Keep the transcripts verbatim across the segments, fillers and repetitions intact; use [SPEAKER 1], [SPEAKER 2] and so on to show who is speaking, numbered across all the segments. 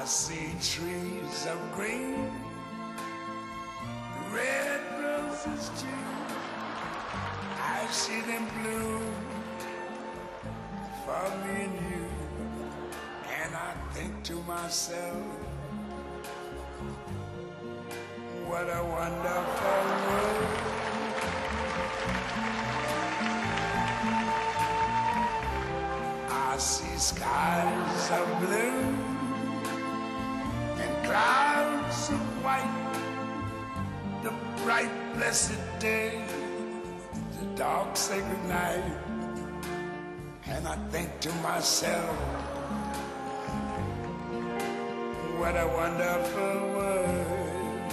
[SPEAKER 1] see trees of green, red roses too. I see them bloom for me and you. And I think to myself, what a wonderful world. I see skies of blue and clouds of white, the bright blessed day, the dark sacred night. And I think to myself, what a wonderful world.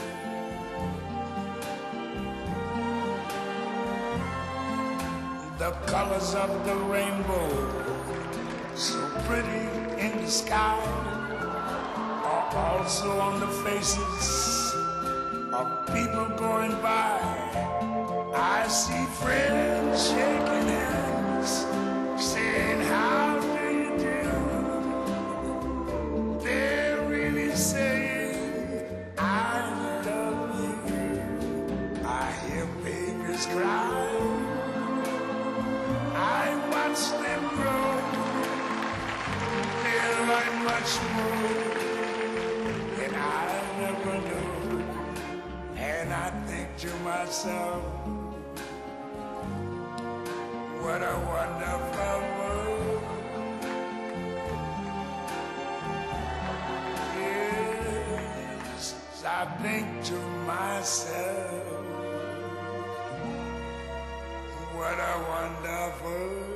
[SPEAKER 1] The colors of the rainbow, so pretty in the sky, are also on the faces of people going by. I see friends shaking hands, saying, how do you do? They're really saying, I love you. I hear babies cry, I watch them grow. They'll learn much more than I never knew. And I think to myself, what a wonderful world. Yes, I think to myself, what a wonderful